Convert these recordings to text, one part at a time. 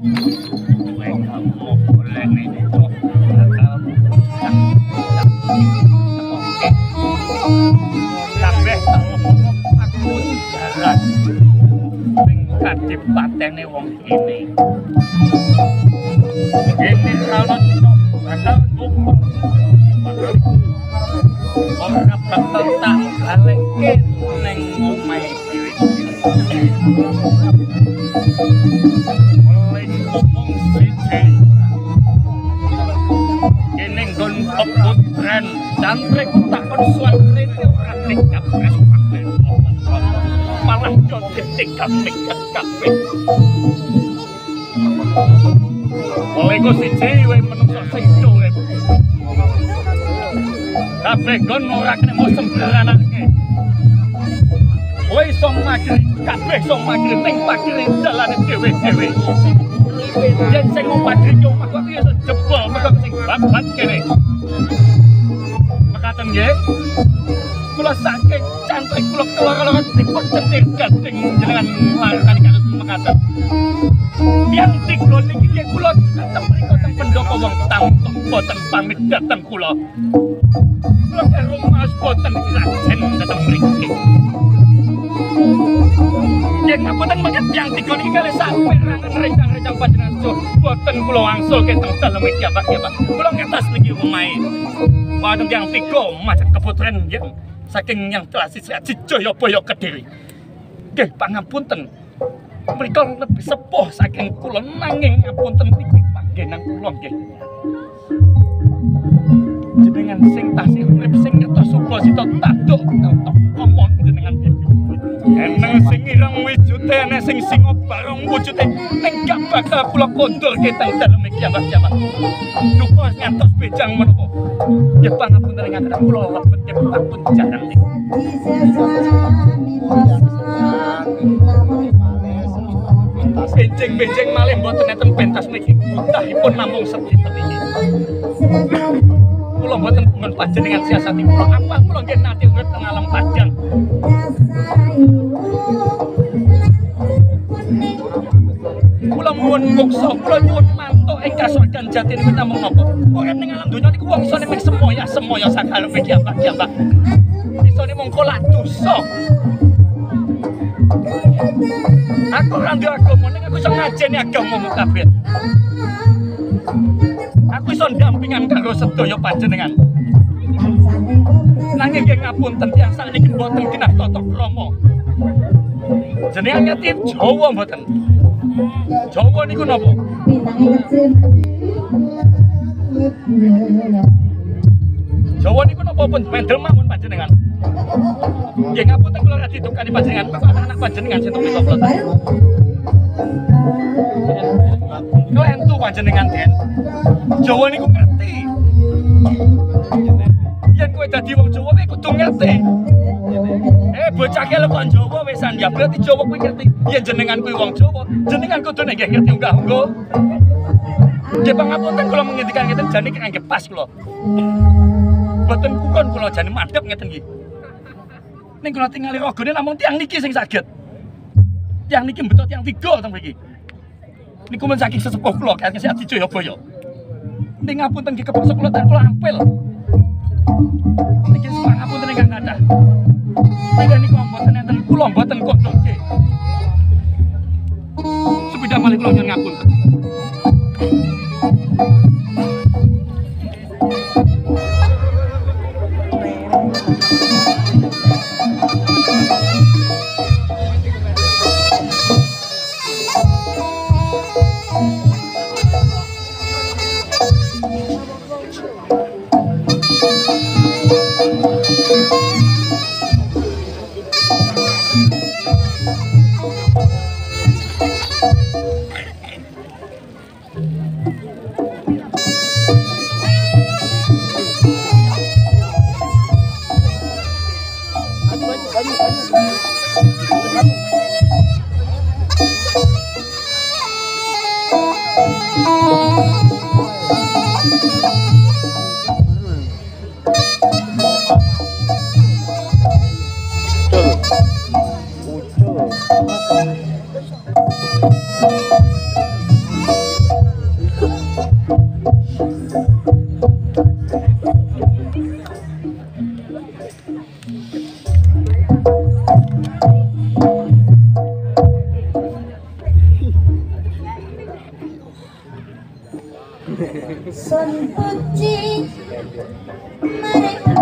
Patene wong ini kalau bakal ngumpul ora bakal tak balekke ning omahe dhewe mulai ngomong siji kene nggon peputren cantrik takon suarane ora tingkap malah yo tingkap kabeh. Oleh ku siji wae menungso sing urip. Kabeh kon ora kena mau sembaranake. Kowe iso magri, kabeh iso magri ning pagri dalane dhewe-dhewe. Yen sing magri yo mah kok iso jebol mergo sing babat kene. Mekaten nggih. Kula saking cantrik kula keloro dipun cetir gading jenengan lakukan kados mekaten. Yang digon iki nggih kula tetep mriku teng pendoko wong tamtok boten pamit dateng kula. Kula karo mas boten rajen dateng mriki. Yen ngapunten mangke yang digon iki kalih sampe rencang-rencang panjenengan boten kula wangsul ke teng dalem iki Pak ya Pak. Kula ngetas niki omahe. Wonten yang tiga macet keputren nggih. Saking yang telah sisi Jayabaya Kediri. Nggih pangapunten. Mrika lebih sepuh saking kula nanging ngapunten niki panggenan kula nggih. Jenengan sing tasih urip sing ngertos Sukrasita taduk omong jenengan iki. Eneng sing ireng wujute ana sing singa bareng wujute ning gak bakal kula kondurke teng dalem iki Pak. Duka ngantos bejang menapa. Ya pangapunten ingkang kula lebet pun jarang niki. Benjing-benjing malih mboten enten pentas niki. Utahipun namung sedhiten iki. Kula mboten pun panjenengan siasati kula apa kula nggih nate urip teng alam padang. Kula nuwun muksa, kula nyuwun mantuk ing kasorgan jati niku namung napa? Urip ning alam donya niku wong isone mung semoya sakarepe ki Mbak. Isone mung kolak dosa. Aku ora ndek agama ning aku iso ngajeni agamamu kabeh. Aku iso ndampingan karo sedaya panjenengan. Nanging nggih ngapunten tiyang sakniki mboten kinah tata krama. Jenengan ngerti Jawa mboten? Jawa niku napa? Jawa niku napa pun mendel mawon panjenengan. Nggih ngapunten kula ora didukani panjenengan, kok anak-anak panjenengan sing tuku kula. Kula entu panjenengan Den. Jawa niku ngerti. Yen kowe dadi wong Jawa kowe kudu ngerti. Bocah kelekon Jawa wisan ya berarti Jawa kuwi ngerti. Yen jenengan kuwi wong Jawa, jenengan kudu nggih ngerti unggah-unggo. Nggih pangapunten kula mengendikan ngeten jane nggih pas kula. Boten kukon kula jane madhep ngeten nggih. Ning kula tingali ragane namung tiyang niki sing saged. Tiyang niki mbeto tiyang tiga teng mriki. Niku men saking sesepuh kula kaya Sri Jayabaya. Ning ngapunten nggih kepaksa kula tak kula ampil. Niki pangapunten ingkang kathah. Ning niku mboten enten kula mboten kodhoke. Sepeda malih kula nyuwun ngapunten. Sun puji mereka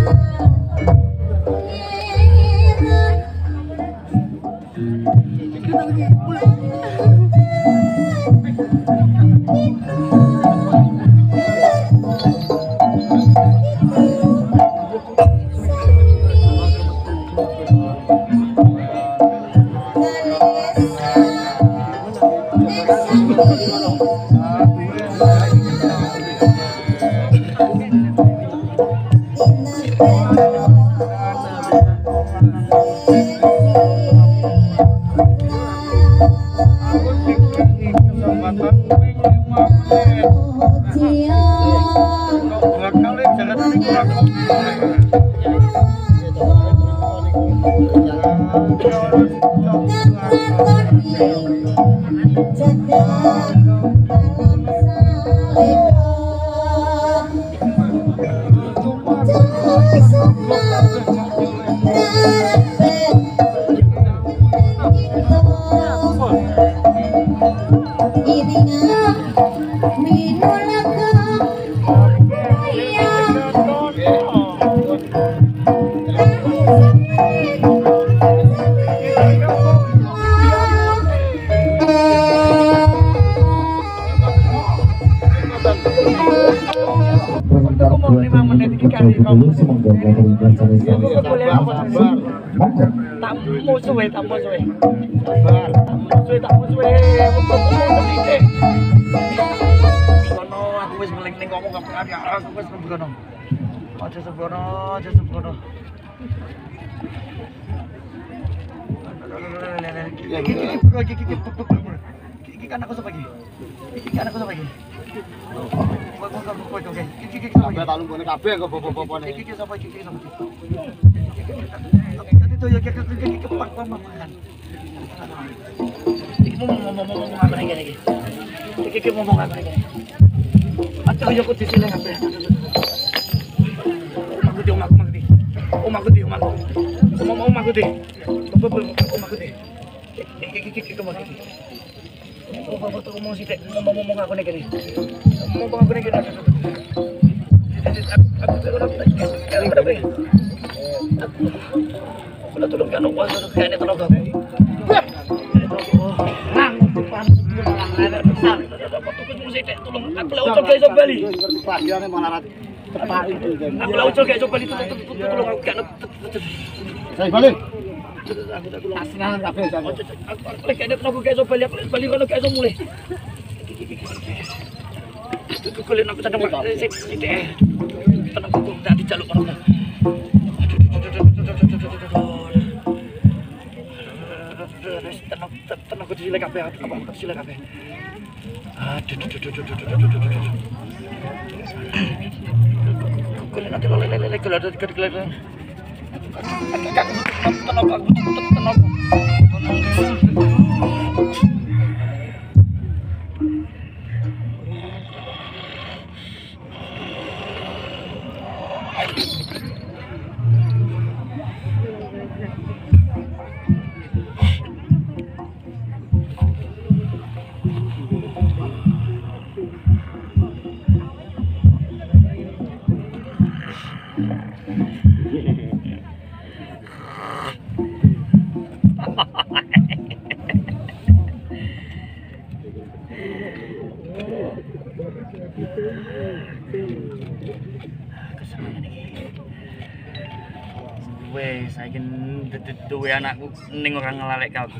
Wes, saiki duwe anakku ning ora ngelalek aku.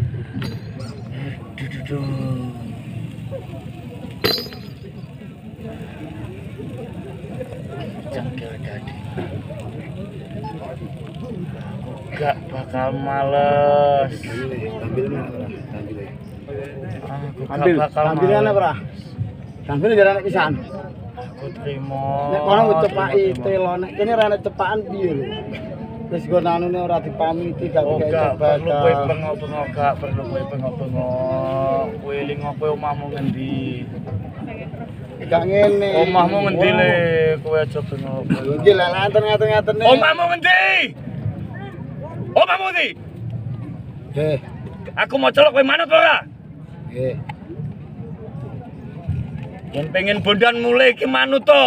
Dududu. Jangkir dadi. Gak bakal males. Ambil ana ora? Ambil jalan pisan. Aku trimo. Nek kono cepaki telo, nek kene ora ana cepakan piye lho. Wis go nanune ora dipamiti gak perlu kowe bengok-bengok, gak perlu kowe bengok-bengok. Kowe eling kowe omahmu ngendi? Gak ngene. Omahmu ngendi le? Kowe aja bengok. Iki lek ngaten-ngatene. Omahmu ngendi? Omahmu ngendi? Nggih. Aku mau celok kowe manut ora? Nggih. Yen pengen bondan mulai iki manut to.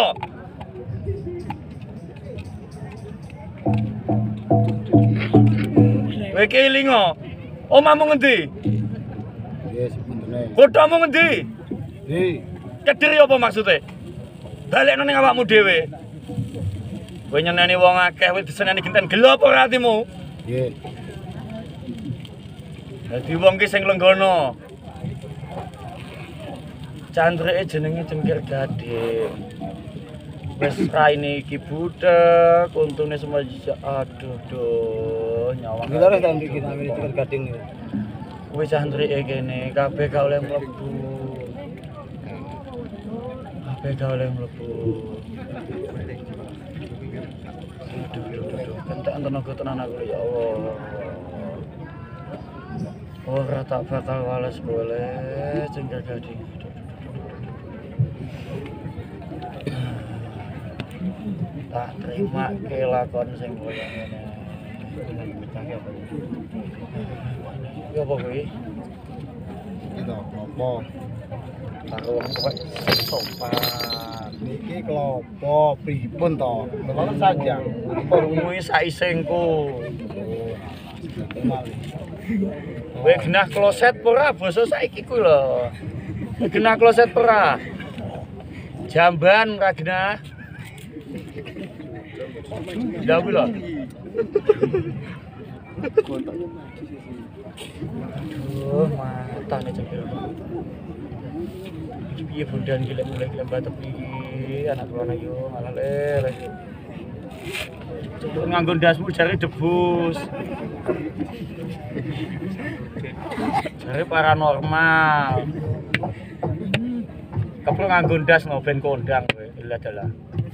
Kowe iki lingo. Omahmu ngendi? Yes, bener. Kothamu ngendi? Di. Kediri apa maksudnya? Balekno ning awakmu dhewe. Kowe nyeneni wong akeh kowe diseneni genten gelo apa ora atimu? Nggih. Dadi wong ki sing lenggono. Candreke jenenge Cengkir Gading. Wis raine iki budhek, untune semua jejak. Aduh, nyawang. Kita harus tak bikin ambil Cengkir Gading ini. Kuwi candreke kene kabeh gak oleh mlebu. Kabeh gak oleh mlebu. Duh. Kentek tenaga tenan aku ya Allah. Ora tak bakal wales boleh Cengkir Gading. Tak terima ke lakon sing koyo ngene. Ya apa kuwi? Itu klopo. Karo wong kok sopan. Niki klopo pripun to? Tolong saja. Kuwi saisengku. Kowe genah kloset ora basa saiki kuwi lho. Genah kloset ora? Jamban ra genah. Ya kuwi lho. Aduh, matane Cengkir. Iki piye bondan iki lek mulai lembah tepi iki anak kula yo malah lele. Coba nganggo ndasmu jare debus. Jare paranormal. Keprok nganggo ndas ngoben kondang kowe. Ilah dalah.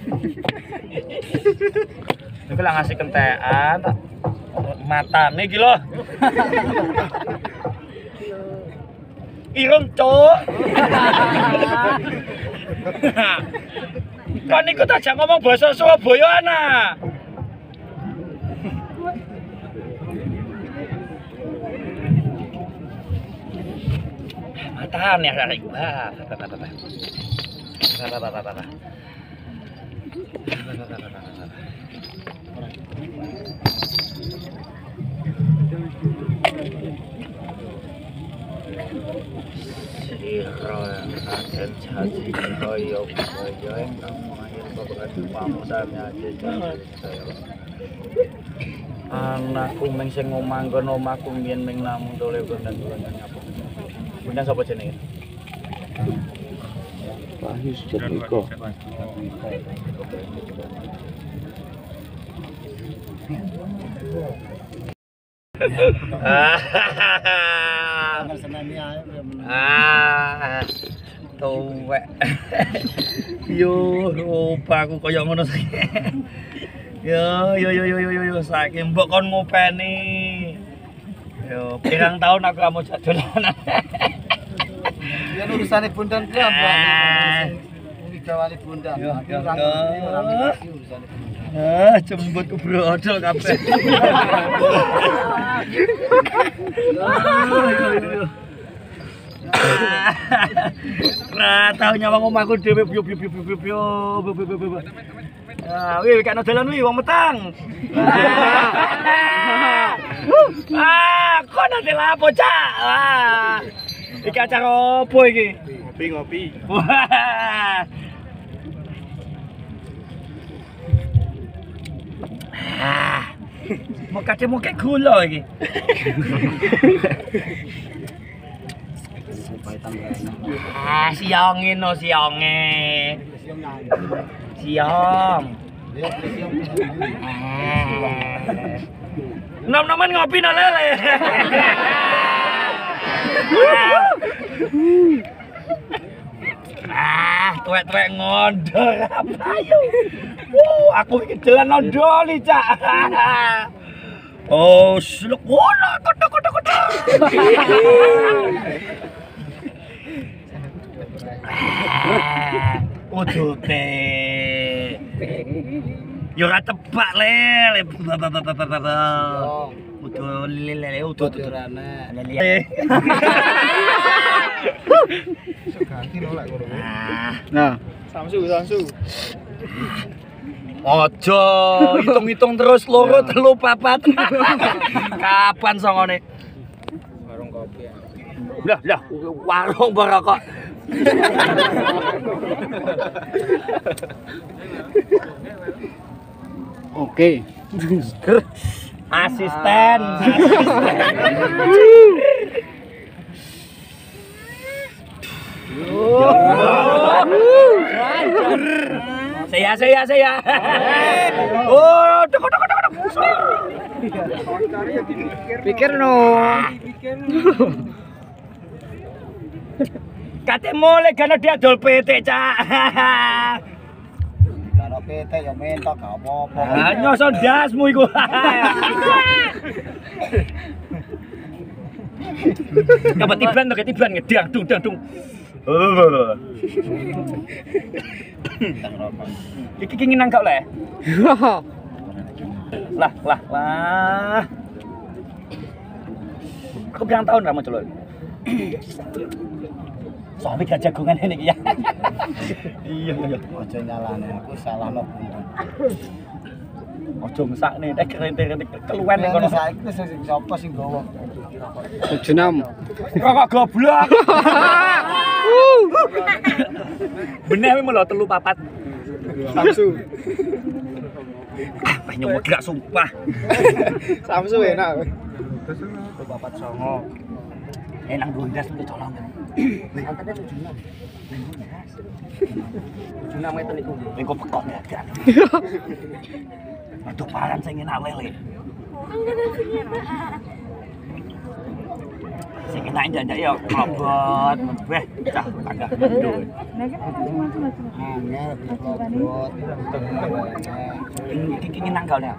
Niku lah ngasih kentekan tak matane iki lho. Irung cuk. Kan niku tak jak ngomong basa Surabaya ana. Matane arek. Siro Raden Haji Koyo Koyo namanya bapak pamudanya anakku ming sing ngomanggon omahku mbiyen ming namung dole bondan apa. Bondan sapa jenenge? Wahyu Sujatmiko. Tuwek. Yo, lupa aku koyo ngono saiki. Yo, saiki mbok kon ngopeni. Yo, pirang tahun aku kamu jak dolanan. Ya urusane bundan ku apa? Iki gawane bundan. Jembut ku brodol kabeh. Nah, tau nyawang omahku dhewe biyo. Ah, wih kan dolan wih wong metang. Kok nanti lapo, Cak? Wah. Iki acara opo iki? Ngopi. Wah. Mau kayak gula iki. Siongin no sionge. Siong. Nom-noman ngopi no lele. Tuwek-tuwek ngondor apa yo. Aku iki jalan nondoli, Cak. Oh, sluk wono koto. Udute. Yo ora tebak lele. Udul lele udut. Durane. Lele. Nah, Samsu. Ojo, hitung-hitung terus loro telu papat. Kapan songone? Warung kopi. Lah, warung barokok. oke. Asisten. Saya. Oh, dok. Pikir no. Kate mulai karena dia dol PT, Cak. Kalau PT ya mentok gak apa-apa. Ah, nyosot dasmu iku. Kapan tiban ngedang dung. Iki kengin nangkap le. Lah. Aku bilang tahun ra muncul. Soalnya gak jagongan ini ya. Iya. Ojo nyalane aku salahno bundan. Ojo mesakne nek rente-rente keluwen ning kono. Saiki wis sapa sing gowo? 76. Kok goblok. Bener wis mulo 3 4. Samsu. Ah, nyomot gak sumpah. Samsu enak. 4 songo. Enak gondas untuk colong. Angkatnya 76. 76 itu niku. Niku pekok ya. Aduh paran sing enak lele. Sing enak njajak ya klobot, mebeh cah tangga mendo. Iki nanggalnya.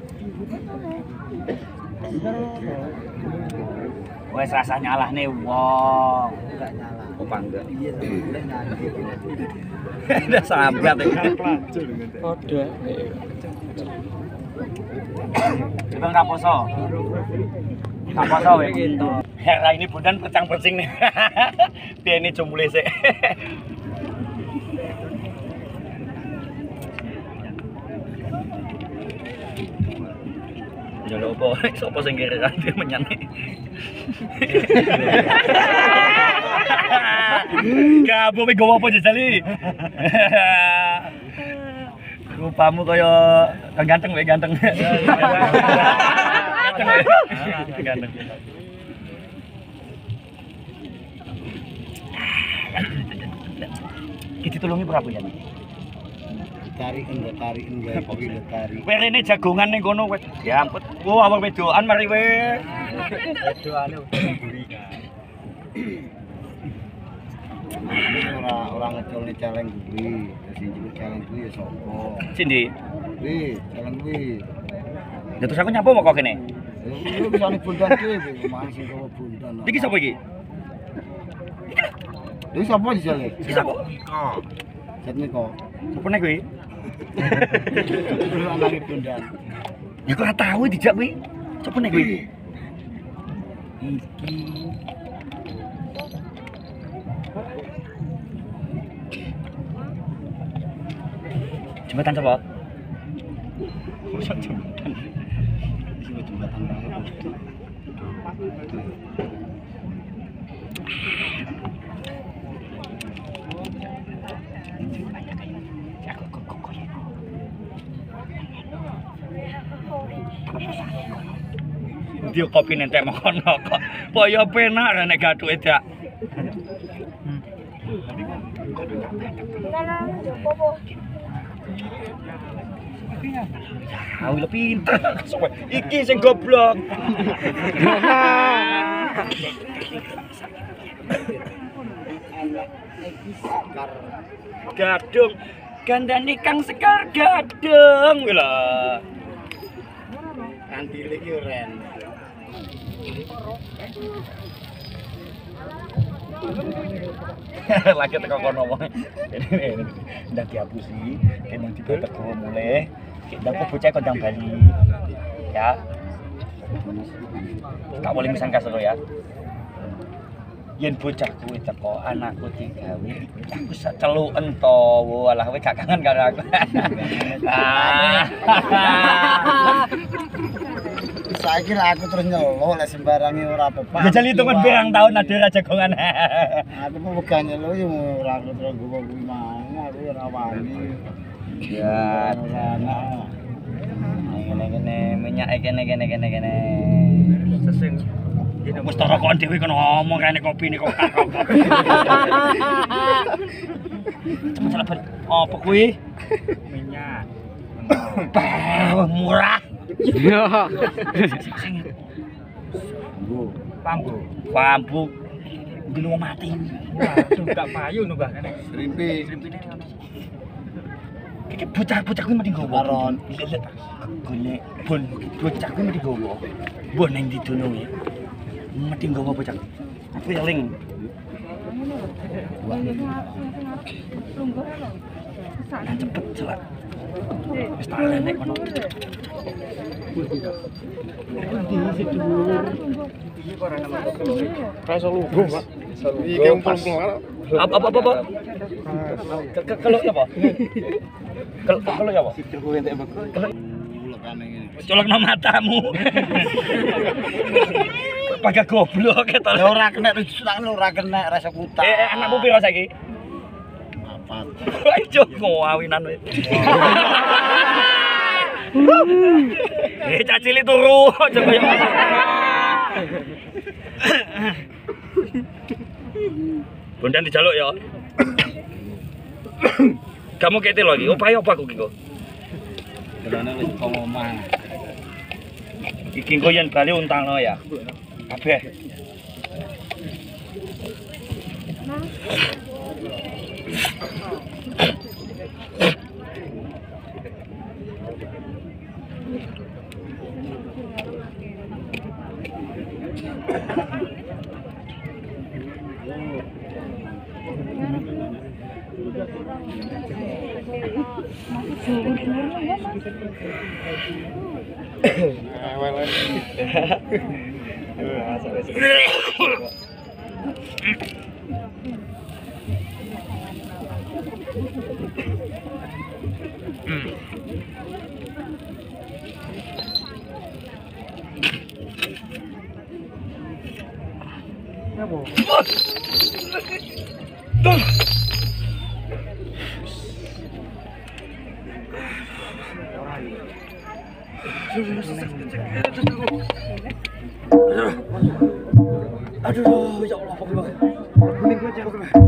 Wes rasa nyalah nih, wong. Enggak nyalah. Apa enggak? Iya, boleh nyanyi. Udah sahabat ya. Udah. Bang Kaposo. Kaposo we. Hera ini bundan percang-percing nih. Dia ini jumule sik. Jaluk apa? Sopo sing kira dia menyani. Gabo wis gowo apa jajali. Rupamu kaya kang ganteng wae ganteng. Ganteng. Iki ditulungi berapa ya? Tarikin kopi tarik. Werene jagongan ning kono wis. Ya ampun. Oh, awak wedokan mari we. Wedoane udah mburi kan. Ora ngeculne celeng kuwi. Sing njupuk celeng kuwi ya sapa? Sindi. Kuwi, celeng kuwi. Ya terus aku nyapa kok kene. Lu bisa ning bundan kuwi, masih kok bundan. Iki sapa iki? Iki sapa jale? Iki sapa? Jet niko. Supene kuwi. Lu anake bundan. Ya kok ora tahu dijak kuwi. Supene kuwi. Iki. Jembatan apa? Jembatan. Jembatan dia kopi nentek makono kok. Poyo penak nek gak duit ya. Ya, wis pinter. Iki sing goblok. Gadung gandane Kang Sekar gadung lho. Kandile iki ren. Lagi teko kono wong. Ini ndak dihapusi, kene dibetek mulai. Ndak kok bocah kondang Bali. Ya. Tak boleh misang kasar ya. yen bocah kuwi teko anakku digawe aku sak celuken to walah kowe gak kangen karo aku Saiki lah aku terus nyelo lek sembarange ora apa-apa. Jajal hitungan pirang tahun ada ra jagongan Aku mau bukan nyelo yo ora terus gua kuwi mang aku ora wani. ya Ora ana. ngene minyak kene sesing wis to rokokan dhewe kono ngomong kene kopi ni kok cepet apa kuwi minyak murah Pambu dulu mati waduh gak payu no Mbah kene Rimpi. iki bocah-bocah kuwi mesti nggowo Baron. golek bon bocah kuwi mesti nggowo bon ning didono ya mesti nggowo bocah aku eling cepet celak wis tak lenek kono Rasa lugu, Pak. Iki umpul apa kalau apa kalau apa colok nang matamu pakai goblok keto Ya ora kena ora kena rasa kutak. anakmu piro saiki Apa? Cuk ngawinan wis cacili turu aja kaya Bondan dijaluk ya. Kamu kete lagi, upaya apa aku kiko? Belane wis omah. Iki engko yen bali untangno ya. Kabeh. Aduh, ya Allah,